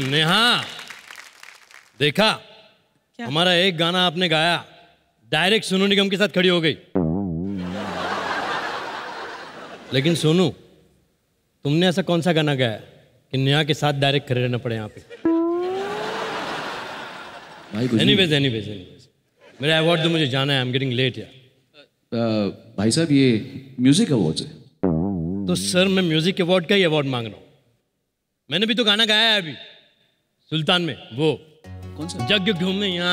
नेहा, देखा हमारा एक गाना आपने गाया, डायरेक्ट सोनू निगम के साथ खड़ी हो गई। लेकिन सोनू, तुमने ऐसा कौन सा गाना गाया कि नेहा के साथ डायरेक्ट खड़े रहना पड़े यहाँ पे? एनीवेज, मेरा अवार्ड तो मुझे जाना है, आई एम गेटिंग लेट यार। भाई साहब, ये म्यूजिक अवार्ड है। तो सर, मैं म्यूजिक अवार्ड का ही अवार्ड मांग रहा हूँ। मैंने भी तो गाना गाया है अभी सुल्तान में, वो कौन सा? जग घूमिया।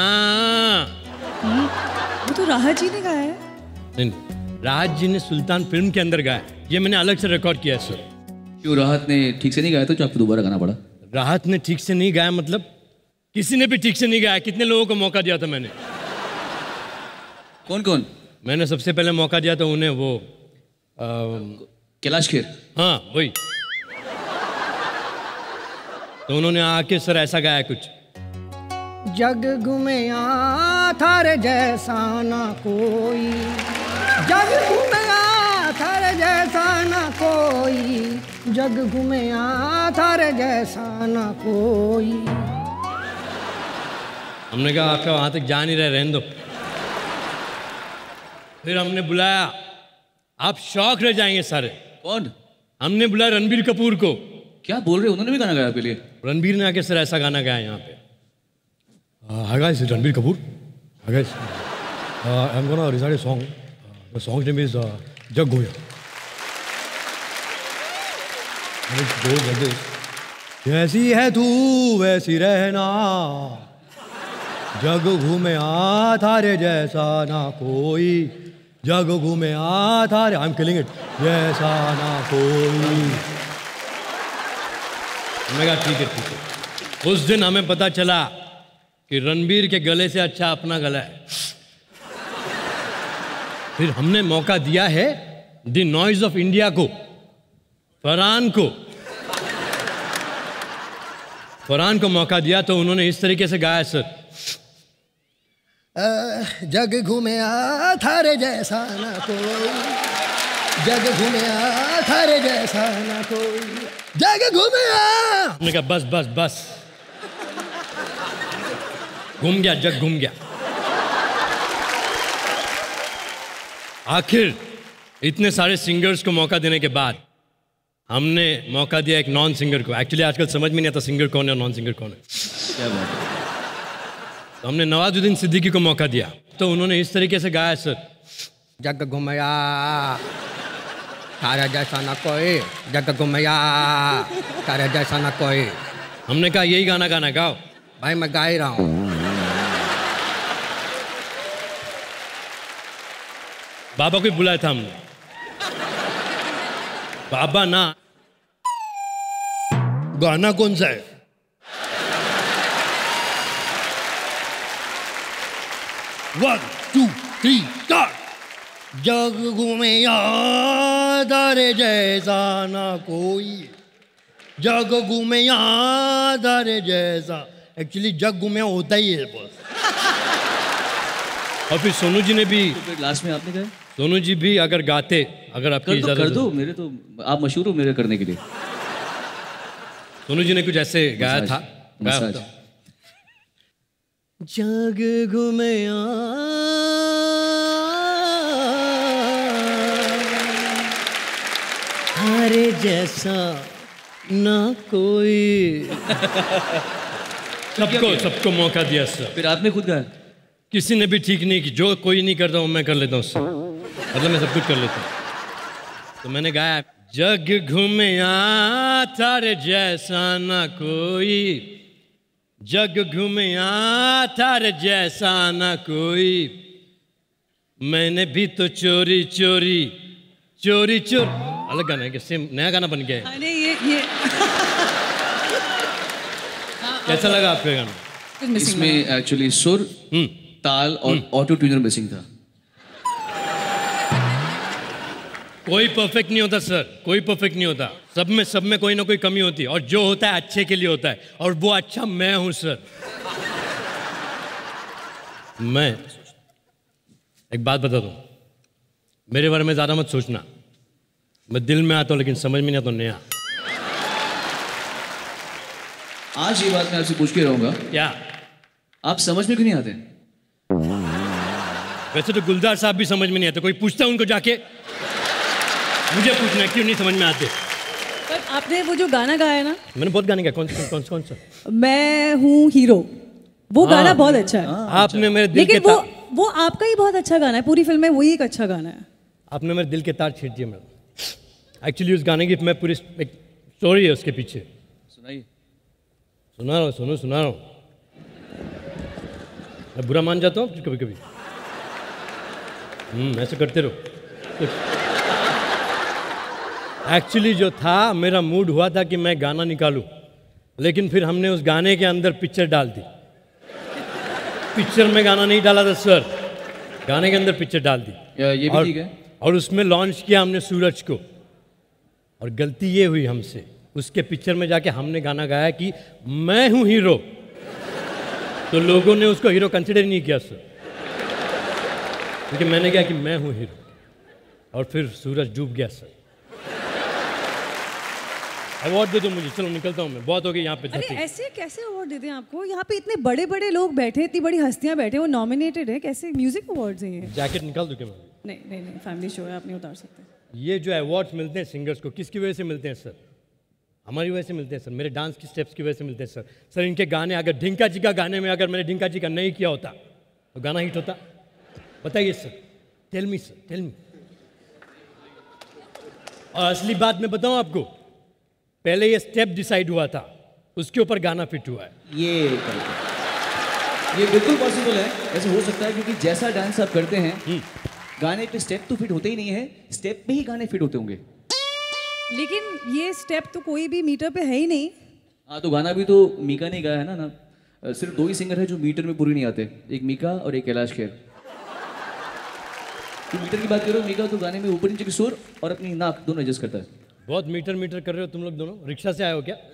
वो तो राहत जी ने गाया है। नहीं, राहत जी ने सुल्तान फिल्म के अंदर गाया, ये मैंने अलग से रिकॉर्ड किया है सर। क्यों, राहत ने ठीक से नहीं गाया तो जो आपको दोबारा गाना पड़ा? राहत ने ठीक से नहीं गाया मतलब? किसी ने भी ठीक से नहीं गाया। कितने लोगों को मौका दिया था मैंने? कौन कौन? मैंने सबसे पहले मौका दिया था उन्हें, वो कैलाश खेर। हाँ वही। तो उन्होंने आके सर ऐसा गाया कुछ, जग घूमिया थारे जैसा ना कोई, जग घूमिया थारे जैसा ना कोई, जग घूमिया थारे जैसा ना कोई। हमने कहा आपका वहां तक जा नहीं रहे, रहने दो। फिर हमने बुलाया, आप शौक रह जाएंगे सारे। कौन? हमने बुलाया रणबीर कपूर को। क्या बोल रहे हो, उन्होंने भी गाना गाया आपके लिए? रणबीर ने आके सर ऐसा गाना गाया यहाँ पे। Hi guys, it's Ranbir Kapoor. Hi guys, I'm gonna recite a song. The song's name is जग घूमिया। जैसी है तू वैसी रहना, जग घूमिया थारे जैसा ना कोई, जग घूमिया थारे, आई एम किलिंग इट, जैसा ना कोई। मैं कहा ठीक है। उस दिन हमें पता चला कि रणबीर के गले से अच्छा अपना गला है। फिर हमने मौका दिया है द नॉइज ऑफ इंडिया को, फरहान को। फरहान को मौका दिया तो उन्होंने इस तरीके से गाया सर, जग घूमिया थारे जैसा ना कोई, जग घूमिया थारे जैसा ना कोई, जग घूमिया। हमने कहा बस बस बस, घूम गया, जग घूम गया। आखिर इतने सारे सिंगर्स को मौका देने के बाद हमने मौका दिया एक नॉन सिंगर को। एक्चुअली आजकल समझ में नहीं आता सिंगर कौन है और नॉन सिंगर कौन है। क्या बात है। तो हमने नवाजुद्दीन सिद्दीकी को मौका दिया, तो उन्होंने इस तरीके से गाया सर, जग घूमिया थारे जैसा ना कोई, जग घूमिया थारे जैसा ना कोई। हमने कहा यही गाना गाना, गाओ। भाई मैं गा ही रहा हूँ। बाबा को बुलाया था हमने। बाबा ना, गाना कौन सा है? One two three start. जग घूमिया थारे जैसा ना कोई, जग घूमिया थारे जैसा। एक्चुअली जग घूमिया होता ही है बस। और फिर सोनू जी ने भी, तो फिर लास्ट में आपने कहा? सोनू जी भी अगर गाते, अगर आपकी इजाजत कर दो, मेरे तो आप मशहूर हो मेरे करने के लिए। सोनू जी ने कुछ ऐसे गाया था, गाया मसाज। था। जग घूमिया थारे जैसा ना कोई। सबको मौका दिया सर। फिर आपने खुद गाया? किसी ने भी ठीक नहीं की, जो कोई नहीं करता हूँ मैं कर लेता हूँ उससे, मतलब मैं सब कुछ कर लेता हूँ। तो मैंने गाया, जग घूमिया थारे जैसा ना कोई, जग घूमिया थारे जैसा ना कोई, मैंने भी तो चोरी चोरी चोरी चोरी। अलग गाना है कि सेम नया गाना बन गया है? अरे ये कैसा लगा आपका गाना? इसमें एक्चुअली सुर, ताल और ऑटो ट्यूनर मिसिंग था। कोई परफेक्ट नहीं होता सर, कोई परफेक्ट नहीं होता। सब में कोई ना कोई कमी होती है, और जो होता है अच्छे के लिए होता है, और वो अच्छा मैं हूं सर। मैं एक बात बता दूं, मेरे बारे में ज्यादा मत सोचना। मैं दिल में आता हूं लेकिन समझ में नहीं आता नेहा। आज ये बात मैं आपसे पूछ के रहूंगा, क्या आप समझ में क्यों नहीं आते? वैसे तो गुलजार साहब भी समझ में नहीं आते, कोई पूछता है उनको जाके? मुझे पूछना है क्यों नहीं समझ में आते। पर आपने वो जो गाना गाया ना, मैंने बहुत गाने गाए। कौन सा? मैं हूँ हीरो, वो गाना बहुत अच्छा है। आपने मेरे दिल लेकिन के वो आपका ही बहुत अच्छा गाना है, पूरी फिल्म में वही एक अच्छा गाना है। आपने मेरे दिल के तार छीन दिए मैडम। एक्चुअली उस गाने की मैं पूरी एक स्टोरी है उसके पीछे। सुनाइए। सुना रहा हूँ। मैं बुरा मान जाता हूँ कभी कभी। ऐसे करते रहो। एक्चुअली जो था, मेरा मूड हुआ था कि मैं गाना निकालूं, लेकिन फिर हमने उस गाने के अंदर पिक्चर डाल दी। पिक्चर में गाना नहीं डाला था सर, गाने के अंदर पिक्चर डाल दी। ये भी ठीक है। और उसमें लॉन्च किया हमने सूरज को। और गलती ये हुई हमसे, उसके पिक्चर में जाके हमने गाना गाया कि मैं हूं हीरो, तो लोगों ने उसको हीरो कंसिडर नहीं किया सर, क्योंकि मैंने कहा कि मैं हूं हीरो, और फिर सूरज डूब गया सर। अवार्ड दे दो मुझे, चलो निकलता हूँ मैं, बहुत हो गई यहाँ पे। अरे ऐसे कैसे अवार्ड देते हैं आपको? यहाँ पे इतने बड़े बड़े लोग बैठे, इतनी बड़ी हस्तियाँ बैठे, वो नॉमिनेटेड है, कैसे म्यूजिक अवार्ड्स हैं ये? जैकेट निकाल दूँ क्या मैं? नहीं, फैमिली शो है, आप नहीं उतार सकते। ये जो अवार्ड्स मिलते हैं सिंगर्स को, किसकी वजह से मिलते हैं सर? हमारी वजह से मिलते हैं सर, मेरे डांस की स्टेप्स की वजह से मिलते हैं सर। इनके गाने, अगर ढिंका जी का गाने में अगर मैंने ढिंका जी का नहीं किया होता तो गाना हिट होता? बताइए sir, tell me sir, tell me. और असली बात मैं बताऊं आपको, पहले ये स्टेप डिसाइड हुआ था, उसके ऊपर गाना फिट हुआ है। ये बिल्कुल पॉसिबल है, ऐसे हो सकता है, क्योंकि जैसा डांस आप करते हैं, गाने पे स्टेप तो फिट होते ही नहीं है, स्टेप पे ही गाने फिट होते होंगे। लेकिन ये स्टेप तो कोई भी मीटर पे है ही नहीं। हाँ, तो गाना भी तो मीका ने गाया है ना। सिर्फ 2 ही सिंगर है जो मीटर में पूरी नहीं आते, एक मीका और एक कैलाश खेर। तो मीटर की बात करो, मीका तो गाने में ऊपर नीचे की सुर और अपनी नाक दोनों एडजस्ट करता है। बहुत मीटर कर रहे हो तुम लोग दोनों। रिक्शा से आए हो क्या?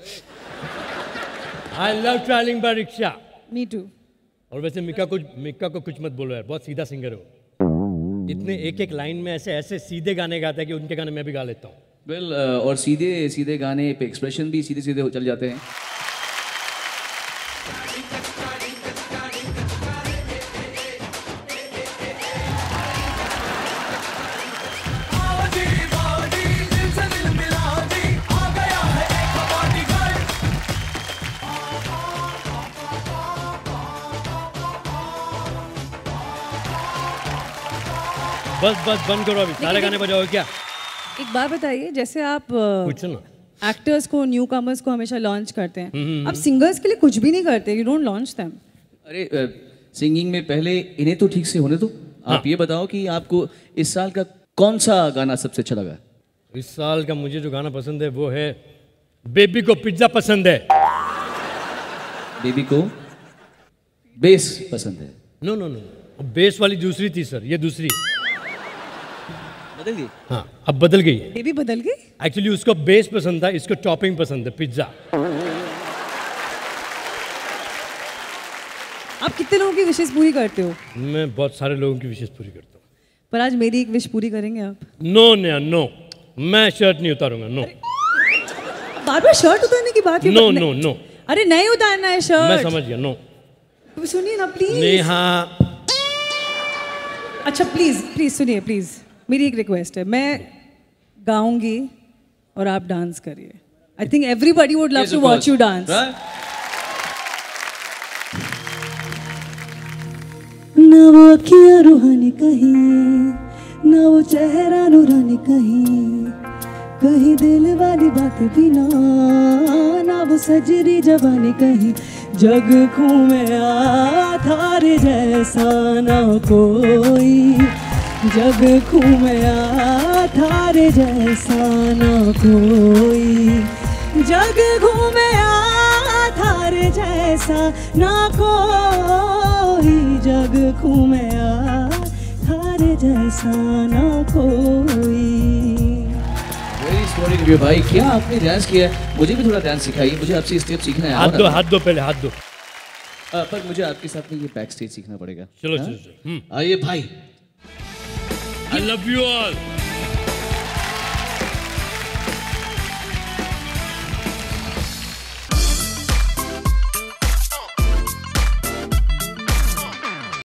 I love travelling by rickshaw. Me too. और वैसे मीका को कुछ मत बोलो यार, बहुत सीधा सिंगर हो। इतने एक लाइन में ऐसे सीधे गाने गाता है कि उनके गाने मैं भी गा लेता हूँ। वेल, और सीधे गाने पे एक्सप्रेशन भी सीधे चल जाते हैं। बस बंद करो अभी, सारे गाने बजाओ क्या? एक बात बताइए, जैसे आप पूछो ना। एक्टर्स को, न्यू कमर्स को हमेशा लॉन्च करते हैं, आप सिंगर्स के लिए कुछ भी नहीं करते? You don't launch them? अरे सिंगिंग में पहले इन्हें तो ठीक से होने दो। आप ये बताओ कि आपको इस साल का कौन सा गाना सबसे अच्छा लगा? इस साल का मुझे जो गाना पसंद है वो है बेबी को पिज्जा पसंद है। बेबी को बेस पसंद है? नो, बेस वाली दूसरी थी सर, ये दूसरी। बदल गई? हाँ, अब बदल गई है। बेबी बदल गई? एक्चुअली उसको बेस पसंद था, इसको टॉपिंग पसंद है, पिज्जा। आप कितने लोगों की विशेष पूरी करते हो? मैं बहुत सारे लोगों की विशेष पूरी करता हूँ। पर आज मेरी एक विश पूरी करेंगे आप? नो, मैं शर्ट नहीं उतारूंगा। नो, बार शर्ट उतारने की बात? नो। अरे नहीं उतारना है शर्ट। मैं समझ गया, नो। तो सुनिए ना प्लीज। नेहा। अच्छा प्लीज सुनिए, प्लीज मेरी एक रिक्वेस्ट है, मैं गाऊंगी और आप डांस करिए। I think everybody would love to watch you dance. ना वो अखियाँ रूहानी कहीं, ना वो चेहरा नूरानी कहीं दिल वाली बात भी ना वो सजरी जवानी कहीं। जग घूमे थारे जैसा ना कोई, जग घूमे थारे जैसा ना कोई, जग घूमे थारे जैसा ना कोई, जग घूमे थारे जैसा ना कोई। वेरी सॉरी भाई, क्या आपने डांस किया? मुझे भी थोड़ा डांस सिखाइए, मुझे आपसे स्टेप सीखना है। हाथ दो पहले, हाथ दो। पर मुझे आपके साथ में ये बैक स्टेज सीखना पड़ेगा। चलो। आइए भाई। I love you all.